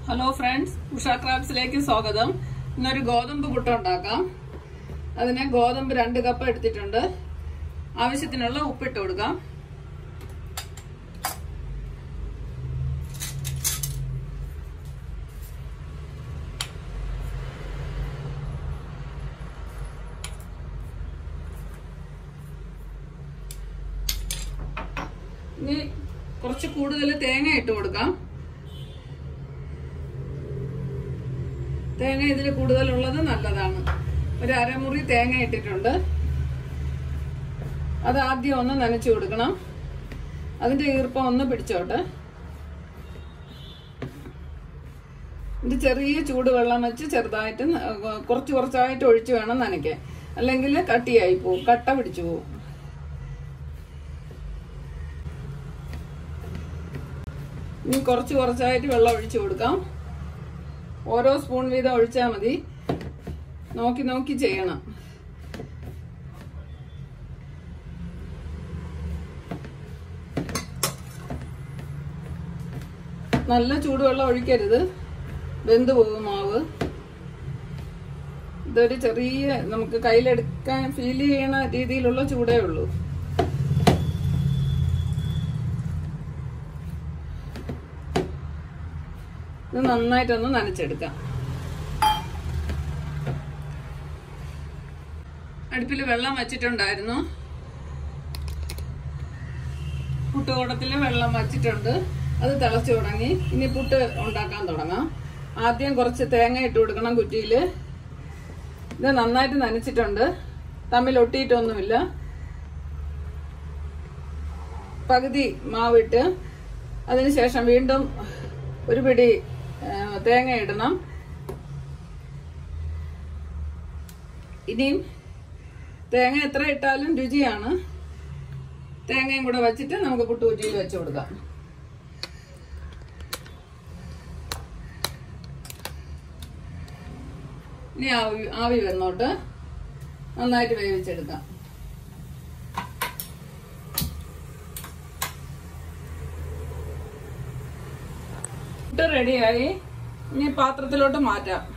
Hello friends, Usha ക്രാബ്സിലേക്ക് സ്വാഗതം. ഇന്നൊരു ഗോതമ്പ് പുട്ട് ഉണ്ടാക്കാം. അതിന് ഗോതമ്പ് 2 കപ്പ് എടുത്തിട്ടുണ്ട്. ആവശ്യത്തിനുള്ള ഉപ്പിട്ട് കൊടുക്കാം. ഇനി കുറച്ച് കൂടുതൽ തേങ്ങ ഇട്ട് കൊടുക്കാം. തേങ്ങ ഇതിൽ കൂടുതലുള്ളത് നല്ലതാണ്. ഒരു അരമുറി തേങ്ങ ഇട്ടിട്ടുണ്ട്. അത് ആദ്യം ഒന്ന് നനച്ചു കൊടുക്കണം. അതിന്റെ ഈർപ്പം ഒന്ന് പിടിച്ചോട്ടെ. ഇത് ചെറിയ ചൂടുവെള്ളം വെച്ച് ചെറുതായിട്ട് കുറച്ചായിട്ട് ഒഴിച്ചു വേണം നനയ്ക്കാൻ. അല്ലെങ്കിൽ കട്ടിയായി പോവും, കട്ട പിടിച്ചു പോവും. ഇനി കുറച്ചായിട്ട് വെള്ളം ഒഴിച്ചു കൊടുക്കാം. ഓരോ സ്പൂൺ വീതം ഒഴിച്ചാൽ മതി. നോക്കി ചെയ്യണം. നല്ല ചൂടുവെള്ളം ഒഴിക്കരുത്, വെന്ത് പോകും മാവ്. ഇതൊരു ചെറിയ നമുക്ക് കയ്യിലെടുക്കാൻ ഫീൽ ചെയ്യണ രീതിയിലുള്ള ചൂടേ ഉള്ളൂ. ഇത് നന്നായിട്ടൊന്ന് നനച്ചെടുക്കാം. അടുപ്പിൽ വെള്ളം വച്ചിട്ടുണ്ടായിരുന്നു. പുട്ടുകുടത്തില് വെള്ളം വച്ചിട്ടുണ്ട്. അത് തിളച്ചു തുടങ്ങി. ഇനി പുട്ട് ഉണ്ടാക്കാൻ തുടങ്ങാം. ആദ്യം കുറച്ച് തേങ്ങ ഇട്ട് കൊടുക്കണം കുറ്റിയില്. ഇത് നന്നായിട്ട് നനച്ചിട്ടുണ്ട്. തമ്മിൽ ഒട്ടിയിട്ടൊന്നുമില്ല. പകുതി മാവിട്ട് അതിനുശേഷം വീണ്ടും ഒരു പിടി തേങ്ങ ഇടണം. ഇനിയും തേങ്ങ എത്ര ഇട്ടാലും രുചിയാണ്. തേങ്ങയും കൂടെ വച്ചിട്ട് നമുക്ക് പുട്ടുകുറ്റിയിൽ വെച്ച് കൊടുക്കാം. ഇനി ആവി വന്നോട്ട് നന്നായിട്ട് വേവിച്ചെടുക്കാം. പുട്ട് റെഡിയായി. ഇനി പാത്രത്തിലോട്ട് മാറ്റാം.